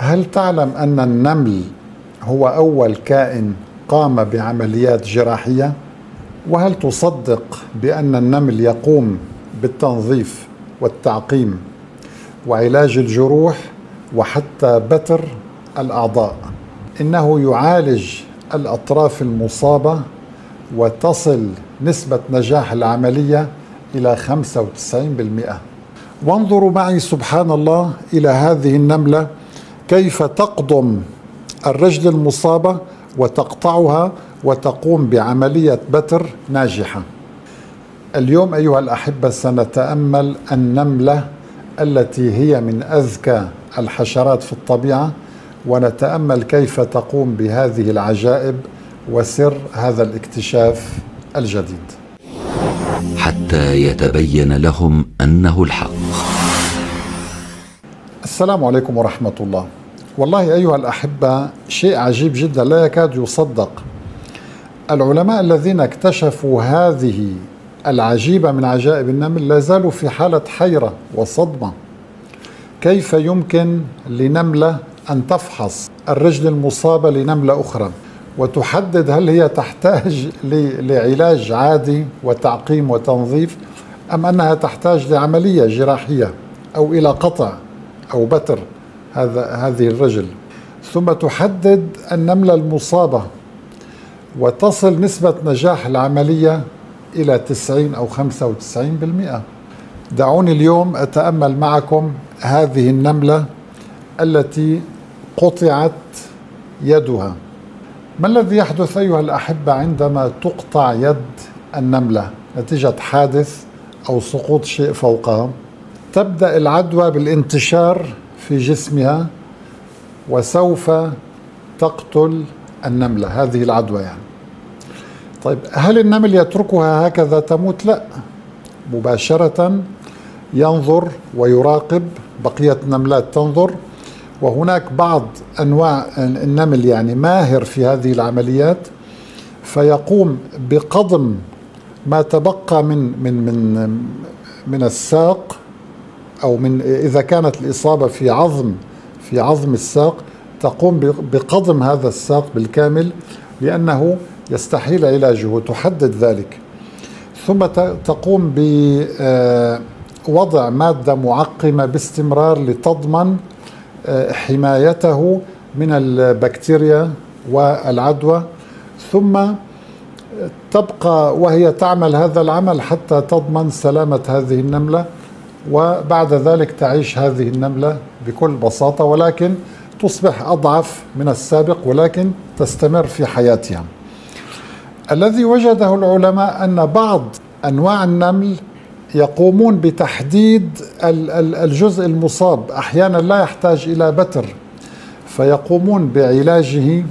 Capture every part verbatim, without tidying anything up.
هل تعلم أن النمل هو أول كائن قام بعمليات جراحية؟ وهل تصدق بأن النمل يقوم بالتنظيف والتعقيم وعلاج الجروح وحتى بتر الأعضاء؟ إنه يعالج الأطراف المصابة وتصل نسبة نجاح العملية إلى خمسة وتسعين بالمئة. وانظروا معي سبحان الله إلى هذه النملة كيف تقضم الرجل المصابة وتقطعها وتقوم بعملية بتر ناجحة. اليوم أيها الأحبة سنتأمل النملة التي هي من أذكى الحشرات في الطبيعة، ونتأمل كيف تقوم بهذه العجائب وسر هذا الاكتشاف الجديد حتى يتبين لهم أنه الحق. السلام عليكم ورحمة الله. والله أيها الأحبة شيء عجيب جدا لا يكاد يصدق. العلماء الذين اكتشفوا هذه العجيبة من عجائب النمل لا زالوا في حالة حيرة وصدمة. كيف يمكن لنملة أن تفحص الرجل المصابة لنملة أخرى وتحدد هل هي تحتاج لعلاج عادي وتعقيم وتنظيف أم أنها تحتاج لعملية جراحية أو إلى قطع أو بتر هذا هذه الرجل، ثم تحدد النملة المصابة وتصل نسبة نجاح العملية إلى تسعين أو خمسة وتسعين بالمئة. دعوني اليوم أتأمل معكم هذه النملة التي قطعت يدها. ما الذي يحدث أيها الأحبة عندما تقطع يد النملة نتيجة حادث أو سقوط شيء فوقها؟ تبدأ العدوى بالانتشار في جسمها وسوف تقتل النملة هذه العدوى يعني. طيب هل النمل يتركها هكذا تموت؟ لا، مباشرة ينظر ويراقب بقية النملات تنظر، وهناك بعض أنواع النمل يعني ماهر في هذه العمليات فيقوم بقضم ما تبقى من من من من الساق، أو من إذا كانت الإصابة في عظم في عظم الساق تقوم بقضم هذا الساق بالكامل لأنه يستحيل علاجه، تحدد ذلك. ثم تقوم بوضع مادة معقمة باستمرار لتضمن حمايته من البكتيريا والعدوى، ثم تبقى وهي تعمل هذا العمل حتى تضمن سلامة هذه النملة، وبعد ذلك تعيش هذه النملة بكل بساطة، ولكن تصبح أضعف من السابق ولكن تستمر في حياتها. الذي وجده العلماء أن بعض أنواع النمل يقومون بتحديد الجزء المصاب، أحيانا لا يحتاج إلى بتر فيقومون بعلاجه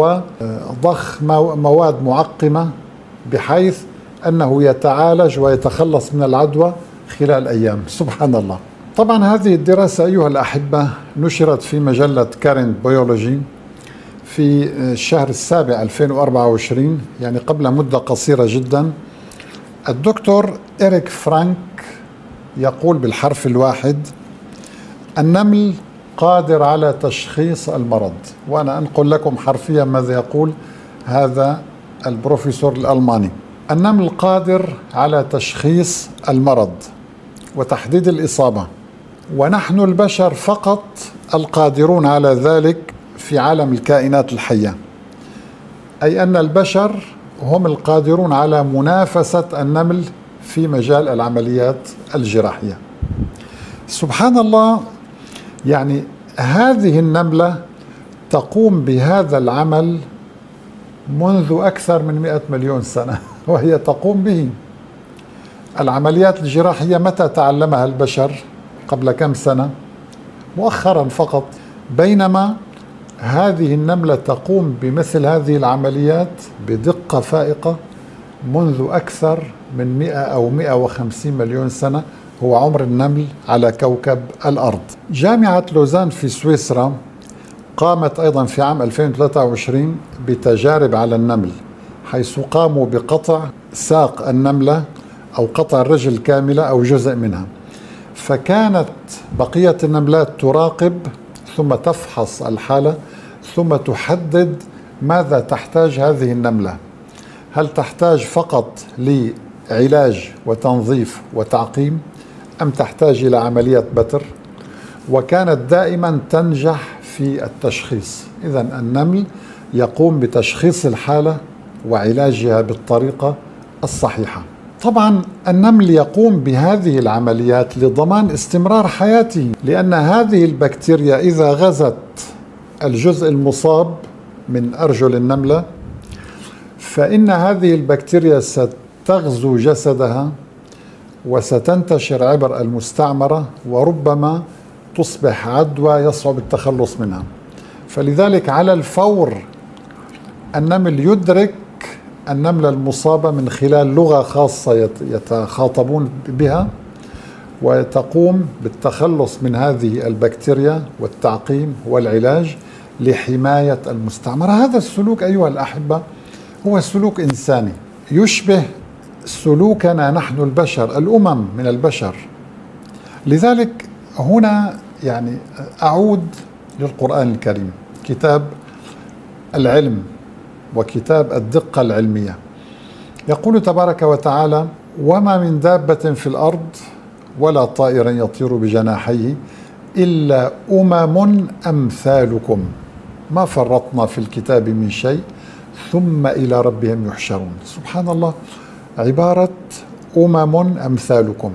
وضخ مواد معقمة بحيث أنه يتعالج ويتخلص من العدوى خلال أيام. سبحان الله. طبعا هذه الدراسة أيها الأحبة نشرت في مجلة كارنت بيولوجي في الشهر السابع ألفين وأربعة وعشرين، يعني قبل مدة قصيرة جدا. الدكتور إريك فرانك يقول بالحرف الواحد: النمل قادر على تشخيص المرض. وأنا أنقل لكم حرفيا ماذا يقول هذا البروفيسور الألماني: النمل قادر على تشخيص المرض وتحديد الإصابة، ونحن البشر فقط القادرون على ذلك في عالم الكائنات الحية. أي أن البشر هم القادرون على منافسة النمل في مجال العمليات الجراحية. سبحان الله. يعني هذه النملة تقوم بهذا العمل منذ أكثر من مئة مليون سنة وهي تقوم به. العمليات الجراحية متى تعلمها البشر؟ قبل كم سنة؟ مؤخرا فقط. بينما هذه النملة تقوم بمثل هذه العمليات بدقة فائقة منذ أكثر من مئة أو مئة وخمسين مليون سنة، هو عمر النمل على كوكب الأرض. جامعة لوزان في سويسرا قامت أيضا في عام ألفين وثلاثة وعشرين بتجارب على النمل، حيث قاموا بقطع ساق النملة أو قطع الرجل كاملة أو جزء منها، فكانت بقية النملات تراقب ثم تفحص الحالة، ثم تحدد ماذا تحتاج هذه النملة. هل تحتاج فقط لعلاج وتنظيف وتعقيم، أم تحتاج إلى عملية بتر؟ وكانت دائما تنجح في التشخيص. إذن النمل يقوم بتشخيص الحالة وعلاجها بالطريقة الصحيحة. طبعا النمل يقوم بهذه العمليات لضمان استمرار حياته، لأن هذه البكتيريا إذا غزت الجزء المصاب من أرجل النملة فإن هذه البكتيريا ستغزو جسدها وستنتشر عبر المستعمرة، وربما تصبح عدوى يصعب التخلص منها. فلذلك على الفور النمل يدرك النملة المصابة من خلال لغة خاصة يتخاطبون بها، وتقوم بالتخلص من هذه البكتيريا والتعقيم والعلاج لحماية المستعمرة. هذا السلوك أيها الأحبة هو سلوك إنساني يشبه سلوكنا نحن البشر، الأمم من البشر. لذلك هنا يعني أعود للقرآن الكريم، كتاب العلم وكتاب الدقة العلمية. يقول تبارك وتعالى: وما من دابة في الأرض ولا طائر يطير بجناحيه إلا أمم أمثالكم ما فرطنا في الكتاب من شيء ثم إلى ربهم يحشرون. سبحان الله، عبارة أمم أمثالكم.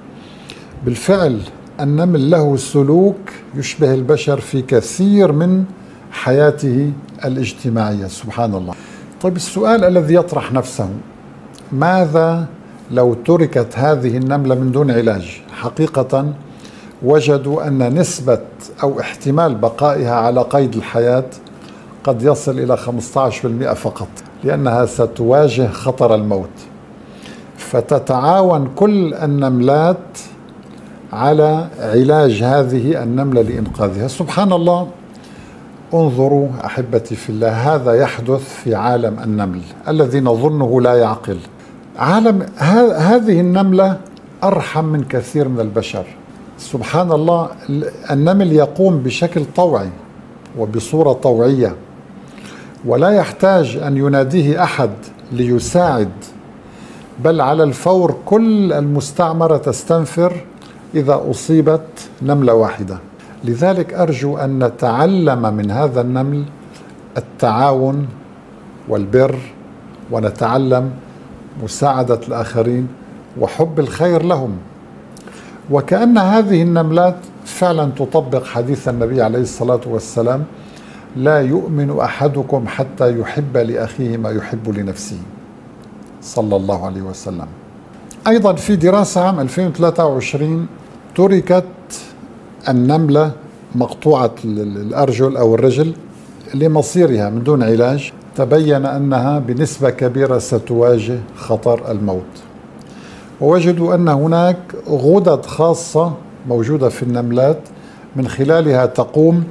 بالفعل النمل له سلوك يشبه البشر في كثير من حياته الاجتماعية. سبحان الله. طيب السؤال الذي يطرح نفسه: ماذا لو تركت هذه النملة من دون علاج؟ حقيقة وجدوا أن نسبة أو احتمال بقائها على قيد الحياة قد يصل إلى خمسة عشر بالمئة فقط، لأنها ستواجه خطر الموت. فتتعاون كل النملات على علاج هذه النملة لإنقاذها. سبحان الله. انظروا أحبتي في الله، هذا يحدث في عالم النمل الذي نظنه لا يعقل. عالم هذه النملة أرحم من كثير من البشر. سبحان الله. النمل يقوم بشكل طوعي وبصورة طوعية، ولا يحتاج أن يناديه أحد ليساعد، بل على الفور كل المستعمرة تستنفر إذا أصيبت نملة واحدة. لذلك أرجو أن نتعلم من هذا النمل التعاون والبر، ونتعلم مساعدة الآخرين وحب الخير لهم. وكأن هذه النملات فعلا تطبق حديث النبي عليه الصلاة والسلام: لا يؤمن أحدكم حتى يحب لأخيه ما يحب لنفسه، صلى الله عليه وسلم. أيضا في دراسة عام ألفين وثلاثة وعشرين تركت النملة مقطوعة الأرجل أو الرجل لمصيرها من دون علاج، تبين أنها بنسبة كبيرة ستواجه خطر الموت. ووجدوا أن هناك غدد خاصة موجودة في النملات من خلالها تقوم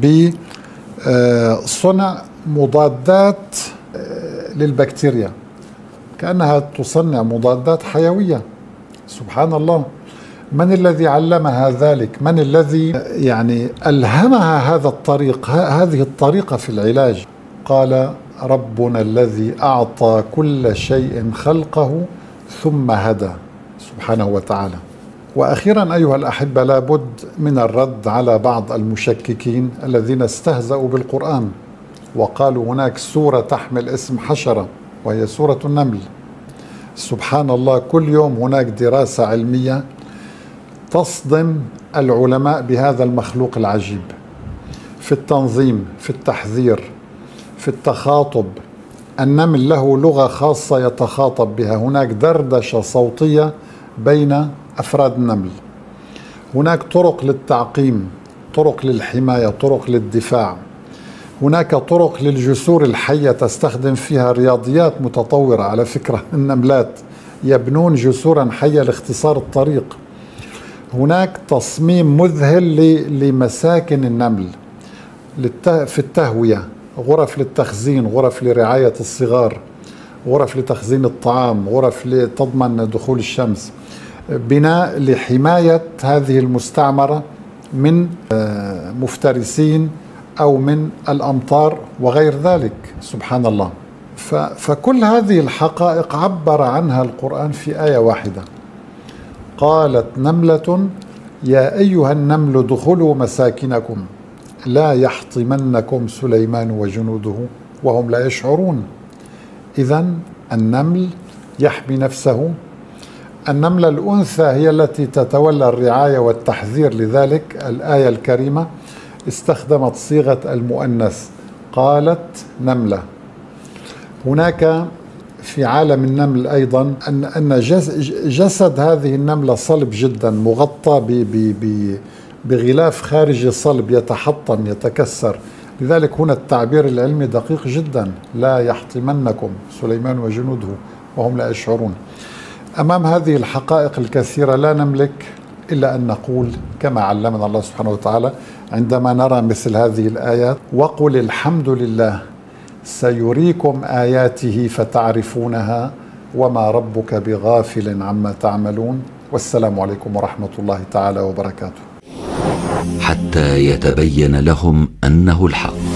بصنع مضادات للبكتيريا، كأنها تصنع مضادات حيوية. سبحان الله. من الذي علمها ذلك؟ من الذي يعني ألهمها هذا الطريق، هذه الطريقة في العلاج؟ قال: ربنا الذي أعطى كل شيء خلقه ثم هدى، سبحانه وتعالى. وأخيرا أيها الأحبة، لابد من الرد على بعض المشككين الذين استهزأوا بالقرآن وقالوا هناك سورة تحمل اسم حشرة وهي سورة النمل. سبحان الله، كل يوم هناك دراسة علمية تصدم العلماء بهذا المخلوق العجيب في التنظيم، في التحذير، في التخاطب. النمل له لغة خاصة يتخاطب بها، هناك دردشة صوتية بين أفراد النمل، هناك طرق للتعقيم، طرق للحماية، طرق للدفاع، هناك طرق للجسور الحية تستخدم فيها رياضيات متطورة. على فكرة النملات يبنون جسورا حية لاختصار الطريق. هناك تصميم مذهل لمساكن النمل في التهوية، غرف للتخزين، غرف لرعاية الصغار، غرف لتخزين الطعام، غرف لتضمن دخول الشمس، بناء لحماية هذه المستعمرة من مفترسين أو من الأمطار وغير ذلك. سبحان الله. فكل هذه الحقائق عبر عنها القرآن في آية واحدة. قالت نملة يا أيها النمل ادخلوا مساكنكم لا يحطمنكم سليمان وجنوده وهم لا يشعرون. إذن النمل يحمي نفسه. النملة الأنثى هي التي تتولى الرعاية والتحذير، لذلك الآية الكريمة استخدمت صيغة المؤنث، قالت نملة. هناك في عالم النمل أيضا أن أن جسد هذه النملة صلب جدا، مغطى بغلاف خارجي صلب يتحطم يتكسر، لذلك هنا التعبير العلمي دقيق جدا، لا يحطمنكم سليمان وجنوده وهم لا يشعرون. أمام هذه الحقائق الكثيرة لا نملك إلا أن نقول كما علمنا الله سبحانه وتعالى عندما نرى مثل هذه الآيات: وقل الحمد لله سيريكم آياته فتعرفونها وما ربك بغافل عما تعملون. والسلام عليكم ورحمة الله تعالى وبركاته. حتى يتبين لهم أنه الحق.